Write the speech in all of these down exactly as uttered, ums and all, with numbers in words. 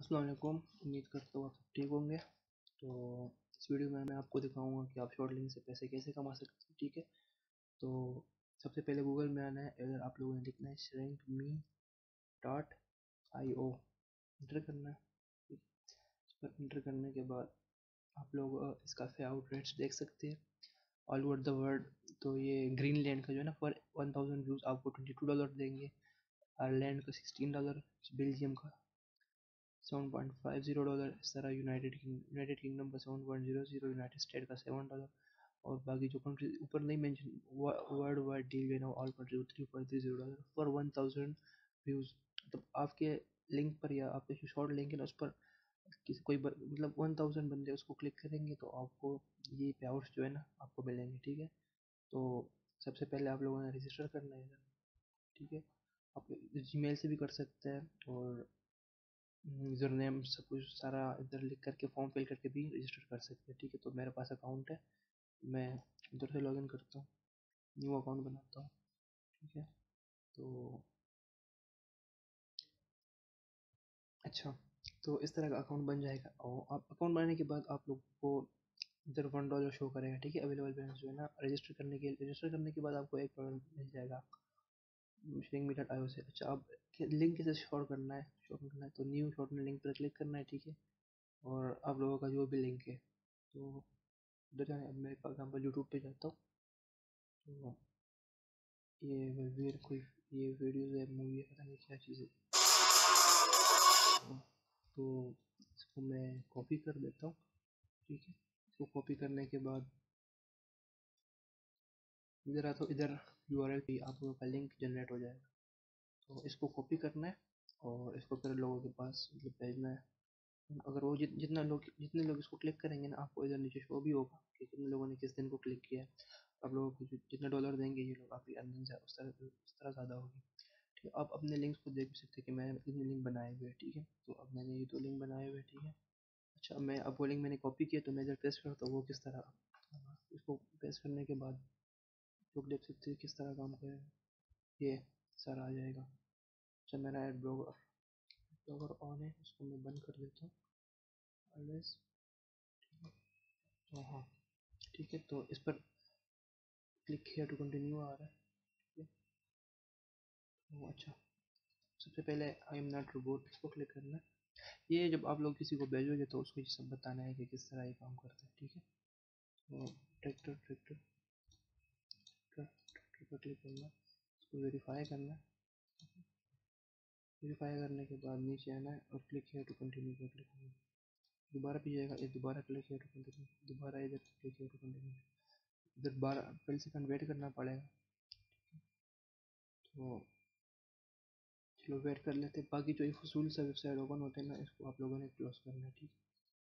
अस्सलाम वालेकुम। उम्मीद करता हूँ आप सब ठीक होंगे। तो इस वीडियो में मैं आपको दिखाऊंगा कि आप शॉर्ट लिंक से पैसे कैसे कमा सकते हैं। ठीक है, तो सबसे पहले गूगल में आना है। अगर आप लोगों ने लिखना है shrink me dot I O, enter करना है। ठीक, इस पर इंटर करने के बाद आप लोग अ, इसका पे आउट रेट्स देख सकते हैं ऑल ओवर द वर्ल्ड। तो ये ग्रीनलैंड का जो है ना, फॉर वन थाउजेंड व्यूज़ आपको ट्वेंटी टू डॉलर देंगे। आयरलैंड का सिक्सटीन डॉलर, बेल्जियम का seven point five zero dollar, इस तरह यूनाइटेड यूनाइटेड किंगडम का seven point zero zero, united state का सेवन डॉलर, और बाकी जो कंट्री ऊपर नहीं मेंशन, वर्ल्ड वाइड डील है ना, all country three point three zero dollar for one thousand views. मतलब आपके लिंक पर या आपके जो शॉर्ट लिंक है ना, उस पर किसी कोई ब- मतलब वन थाउजेंड बंदे उसको क्लिक करेंगे तो आपको ये पे आउट्स जो है ना आपको मिलेंगे। ठीक है, तो सबसे पहले आप लोगों ने रजिस्टर करना है इधर। ठीक है, आप जीमेल से भी कर सकते हैं, और यूज़र नेम सब कुछ सारा इधर लिख करके फॉर्म फिल करके भी रजिस्टर कर सकते हैं। ठीक है, तो मेरे पास अकाउंट है, मैं उधर से लॉगिन करता हूँ, न्यू अकाउंट बनाता हूँ। ठीक है, तो अच्छा, तो इस तरह का अकाउंट बन जाएगा। और आप अकाउंट बनाने के बाद आप लोग को इधर वन डॉलर शो करेगा। ठीक है, अवेलेबल बैलेंस जो है ना, रजिस्टर करने के रजिस्टर करने के बाद आपको एक डॉलर मिल जाएगा शेयरिंग मीटर आयो से। अच्छा, अब लिंक कैसे शॉर्ट करना है, शॉर्ट करना है तो न्यू शॉर्ट में लिंक पर क्लिक करना है। ठीक है, और आप लोगों का जो भी लिंक है तो उधर जाने। अब मैं फॉर एग्जाम्पल यूट्यूब पे जाता हूँ, तो ये वीर कोई ये वीडियोस है, मूवी है, पता नहीं क्या चीज़ है। तो इसको मैं कॉपी कर देता हूँ। ठीक है, इसको कॉपी करने के बाद इधर आता हूँ, इधर यू आर एल पे आप लोगों का लिंक जनरेट हो जाएगा। तो इसको कॉपी करना है और इसको फिर लोगों के पास मतलब भेजना है। अगर वो जित, जितना लोग जितने लोग इसको क्लिक करेंगे ना, आपको इधर नीचे शो भी होगा कि कितने लोगों ने किस दिन को क्लिक किया है। आप लोगों को जि- जितना डॉलर देंगे ये लोग, आपकी अर्निंग उस तरह उस तरह ज़्यादा होगी। ठीक है, आप अपने लिंक्स को देख भी सकते हैं कि मैंने इतने लिंक बनाए हुए हैं। ठीक है, तो अब मैंने ये दो लिंक बनाए हुए हैं। ठीक है, अच्छा, मैं अब वो लिंक मैंने कॉपी किया, तो मैं इधर पेस्ट करता हूँ। वो किस तरह, इसको पेस्ट करने के बाद लोग देख सकते हैं किस तरह काम करेगा। ये सारा आ जाएगा। अच्छा, मेरा एड ब्लॉगर ब्लॉगर ऑन है, उसको मैं बंद कर देता हूँ ऑलवेज। तो हाँ, ठीक है, तो इस पर क्लिक किया टू कंटिन्यू आ रहा है। ठीक है, तो अच्छा, सबसे पहले आई एम नॉट रोबोट, इसको क्लिक करना है। ये जब आप लोग किसी को भेजोगे तो उसको ये सब बताना है कि किस तरह ये काम करता है। ठीक है, तो ट्रैक्टर ट्रैक्टर ट्रैक्टर पर क्लिक करना है, इसको वेरीफाई करना है। वेरीफाई करने के बाद नीचे आना है और क्लिक किया टू कंटिन्यू पर क्लिक करना है। दोबारा भी जाएगा, ये दोबारा क्लिक किया टू कंटिन्यू, दोबारा इधर क्लिक किया टू कंटिन्यू, इधर बारह ट्वेल्व सेकंड वेट करना पड़ेगा। तो चलो वेट कर लेते हैं। बाकी जो ये फजूल सा वेबसाइट ओपन होते हैं ना, इसको आप लोगों ने क्लोज करना है। ठीक,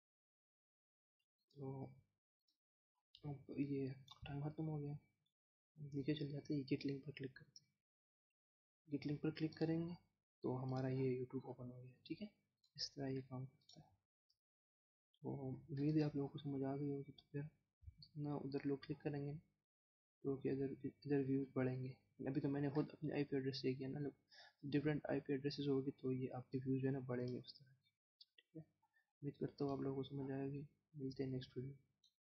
तो अब ये टाइम खत्म हो गया, नीचे चल जाते हैं, गेट लिंक पर क्लिक करते हैं। गेट लिंक पर क्लिक करेंगे तो हमारा ये यूट्यूब ओपन हो गया। ठीक है, इस तरह ये काम करता है। तो उम्मीद है आप लोगों को समझ आ गई होगी। तो फिर ना उधर लोग क्लिक करेंगे तो कि इधर इधर व्यूज़ बढ़ेंगे। अभी तो मैंने खुद अपने आई पी एड्रेस से किया ना, लोग डिफरेंट आई पी एड्रेसेस होगी तो ये आपके व्यूज़ जो है ना बढ़ेंगे उस तरह। ठीक है, उम्मीद करता हूँ आप लोगों को समझ आएगी। मिलते हैं नेक्स्ट वीडियो।